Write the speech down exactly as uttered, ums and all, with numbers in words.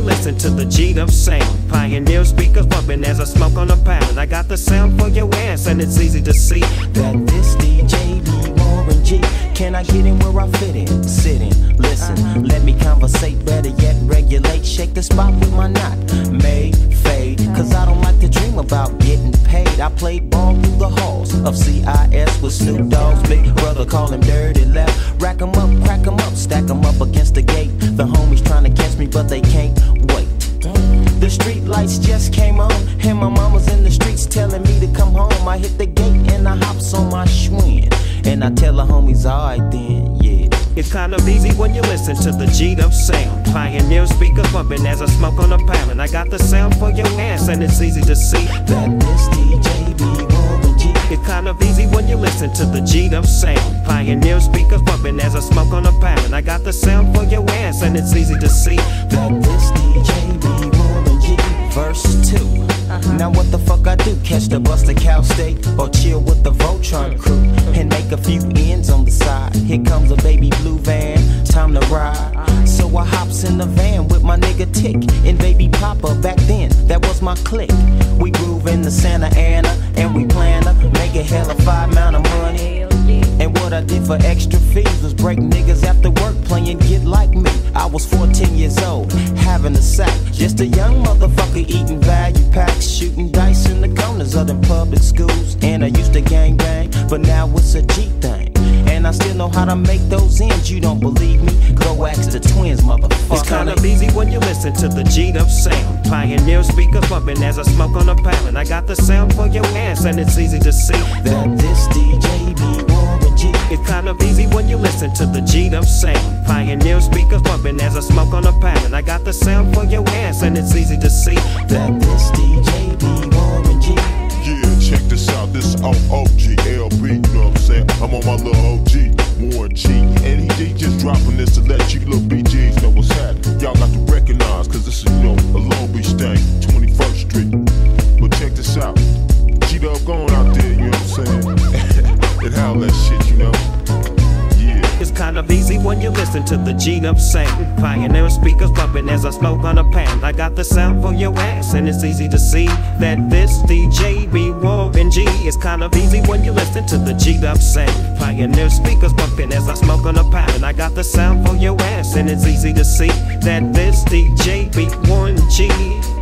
listen to the G-Dub sound. Pioneer speakers bumping as I smoke on a pound. I got the sound for your ass and it's easy to see that this D J be Warren G. Can I get in where I fit in? Sit in, listen, let me conversate, better yet regulate. Shake the spot with my knot, may fade, cause I don't like to dream about getting paid. I played ball through the halls of C I S with Snoop Dogg's big brother, call him Dirty Left. Rack 'em up, crack 'em up, stack 'em up against the gate. The homies trying to catch me but they can't wait. The street lights just came on, and my mama's in the streets telling me to come home. I hit the gate and I hops on my Schwinn, and I tell the homies, alright then, yeah. It's kind of easy when you listen to the G-Dub sound. Pioneer speakers bumping as I smoke on a pound. And I got the sound for your ass and it's easy to see that this D J be Warren G. It's kind of easy when you listen to the G-Dub sound. Pioneer speakers bumping as I smoke on a pound. And I got the sound for your ass and it's easy to see that this D J be Warren G. Verse two. Uh-huh. Now what the fuck I do? Catch the bus to Cal State or chill with the Voltron crew and make a few ends on the side. Here comes a baby blue van, time to ride. So I hops in the van with my nigga Tick and baby Papa. Back then, that was my clique. We groove in the Santa Ana and we plan to make a hella five amount of money. And what I did for extra fees was break niggas after work playing Get Like Me. I was fourteen years old, having a sack, just a young motherfucker eating value packs, shooting dice in the corners of them public schools. And I used to gang bang, but now it's a G thing. And I still know how to make those ends. You don't believe me? Go ask the twins, motherfucker. It's kind of easy when you listen to the G-Dub sound. Pioneer speakers bumping as I smoke on a pound. And I got the sound for your ass and it's easy to see that this D J be Warren G. It's kind of easy when you listen to the G-Dub sound. Pioneer speakers bumping as I smoke on a pound. And I got the sound for your ass and it's easy to see that this D J be Warren G. Yeah, check this out, this is O O G L B, you know what I'm saying? I'm on my little O G, Warren G. And he, he just dropping this to let you little B Gs know what's happening. Y'all got to recognize, cause this is, you know, a Long Beach thing, twenty-first Street. But check this out, G-Dub going out there, you know what I'm saying? And how that shit, you know? It's kind of easy when you listen to the G-Dub sound. Pioneer speakers bumping as I smoke on a pound. I got the sound for your ass and it's easy to see that this D J be Warren G. It's kind of easy when you listen to the G-Dub sound. Pioneer speakers bumping as I smoke on a pound. I got the sound for your ass and it's easy to see that this D J be Warren G.